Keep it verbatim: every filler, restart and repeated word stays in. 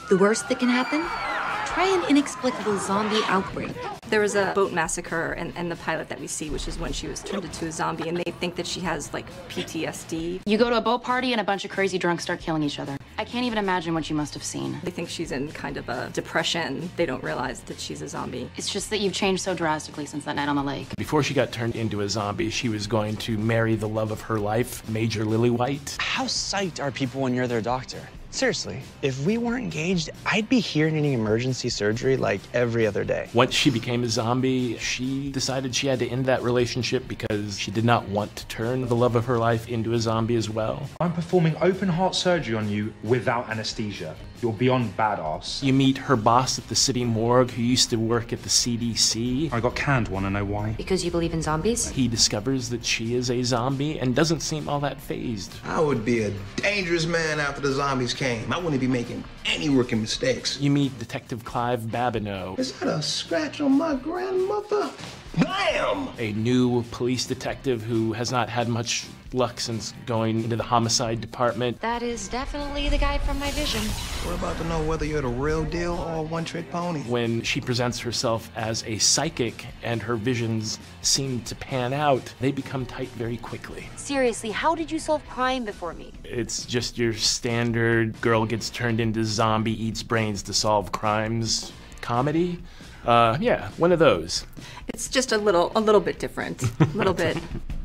The worst that can happen? Try an inexplicable zombie outbreak. There was a boat massacre in, in the pilot that we see, which is when she was turned into a zombie, and they think that she has, like, P T S D. You go to a boat party and a bunch of crazy drunks start killing each other. I can't even imagine what you must have seen. They think she's in kind of a depression. They don't realize that she's a zombie. It's just that you've changed so drastically since that night on the lake. Before she got turned into a zombie, she was going to marry the love of her life, Major Lillywhite. How psyched are people when you're their doctor? Seriously, if we weren't engaged, I'd be here needing emergency surgery like every other day. Once she became a zombie, she decided she had to end that relationship because she did not want to turn the love of her life into a zombie as well. I'm performing open heart surgery on you without anesthesia. You're beyond badass. You meet her boss at the city morgue who used to work at the C D C. I got canned, wanna know why? Because you believe in zombies? He discovers that she is a zombie and doesn't seem all that fazed. I would be a dangerous man after the zombies came. I wouldn't be making any rookie mistakes. You meet Detective Clive Babineau. Is that a scratch on my grandmother? Bam! A new police detective who has not had much luck since going into the homicide department. That is definitely the guy from my vision. We're about to know whether you're the real deal or a one-trick pony. When she presents herself as a psychic and her visions seem to pan out, they become tight very quickly. Seriously, how did you solve crime before me? It's just your standard girl gets turned into zombie, eats brains to solve crimes comedy. Uh, yeah, one of those. It's just a little, a little bit different. A little bit